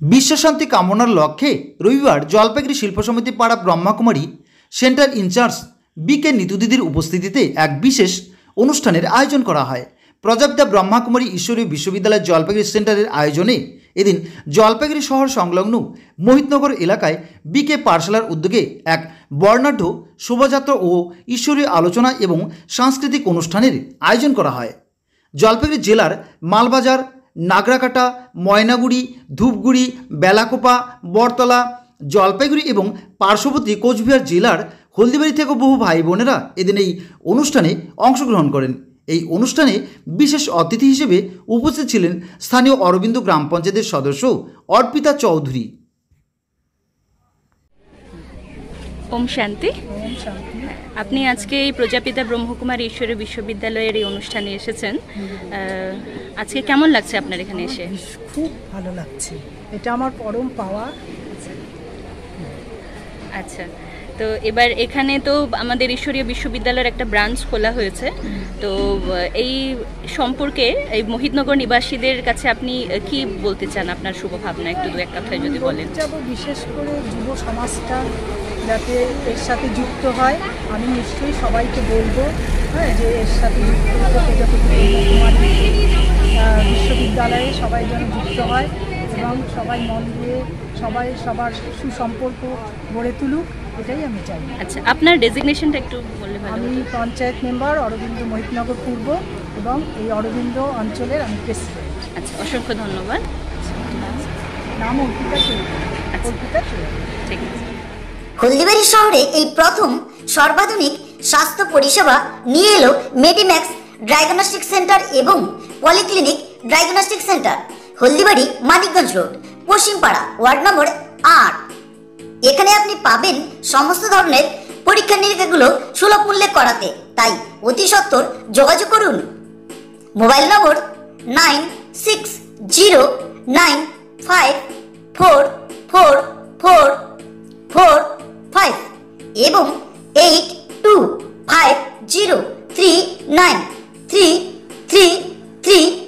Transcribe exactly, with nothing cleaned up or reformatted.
বিশ্বশান্তি কামনার লক্ষ্যে রবিবার Jalpaiguri Shilpa Samiti Para Brahmakumari centre in charge B K Nitu দিদির উপস্থিতিতে এক বিশেষ অনুষ্ঠানের আয়োজন করা হয়। প্রজাপিতা ব্রহ্মাকুমারী ঈশ্বরীয় বিশ্ববিদ্যালয় জলপাইগুড়ি সেন্টারের আয়োজনে এদিন জলপাইগুড়ি শহর সংলগ্ন মোহিতনগর এলাকায় বি কে পাঠশালার উদ্যোগে এক বর্ণাঢ্য শোভাযাত্রা ও ঈশ্বরীয় আলোচনা এবং সাংস্কৃতিক অনুষ্ঠানের আয়োজন করা হয়। জলপাইগুড়ি জেলার মালবাজার, নাগরাকাটা, ময়নাগুড়ি, ধূপগুড়ি, বেলাকোপা, বরতলা, জলপাইগুড়ি এবং পার্শ্ববর্তী কোচবিহার জেলার হলদিবাড়ি থেকে বহু ভাই বোনেরা এদিন এই অনুষ্ঠানে অংশগ্রহণ করেন। এই অনুষ্ঠানে বিশেষ অতিথি হিসেবে উপস্থিত ছিলেন স্থানীয় অরবিন্দ গ্রাম পঞ্চায়েতের সদস্য অর্পিতা চৌধুরী। ওম শান্তি। আপনি আজকে এই প্রজাপিতা ব্রহ্মকুমারী ঈশ্বরীয় বিশ্ববিদ্যালয়ের এই অনুষ্ঠানে এসেছেন, আজকে কেমন লাগছে আপনার এখানে এসে? খুব ভালো লাগছে, এটা আমার পরম পাওয়া। আচ্ছা, তো এবার এখানে তো আমাদের ঈশ্বরীয় বিশ্ববিদ্যালয়ের একটা ব্রাঞ্চ খোলা হয়েছে, তো এই সম্পর্কে এই মোহিতনগর নিবাসীদের কাছে আপনি কি বলতে চান? আপনার শুভ ভাবনা একটু দু এক কথায় যদি বলেন। যাব বিশেষ করে যুব সমাজটা যাতে এর সাথে যুক্ত হয়, আমি নিশ্চয়ই সবাইকে বলবো হ্যাঁ যে এর সাথে যুক্ত হতে প্রজাপতি ব্রহ্মকুমারী বিশ্ববিদ্যালয়ে সবাই যেন যুক্ত হয় এবং সবাই মন দিয়ে সবাই সবার সুসম্পর্ক গড়ে তুলুক, এটাই আমি চাই। আচ্ছা, আপনার ডেজিগনেশনটা একটু বললে ভালো। আমি পঞ্চায়েত মেম্বার অরবিন্দ মোহিতনগর পূর্ব এবং এই অরবিন্দ অঞ্চলের আমি প্রেসিডেন্ট। আচ্ছা, অসংখ্য ধন্যবাদ। নাম অর্পিতা চৌধুরী। অর্পিতা চৌধুরী, ঠিক আছে। হলদিবাড়ি শহরে এই প্রথম সর্বাধুনিক স্বাস্থ্য পরিষেবা নিয়ে এলো মেডিম্যাক্স ডায়াগনস্টিক সেন্টার এবং polyclinic diagnostic centre, Haldibari Manikganj road, Paschimpara, ward number আট। এখানে আপনি পাবেন সমস্ত ধরনের পরীক্ষা নিরীক্ষাগুলো সুলভ মূল্যে করাতে, তাই অতি সত্বর যোগাযোগ করুন। Mobile number nine six zero nine five four four four four five এবং eight two five zero three nine three three three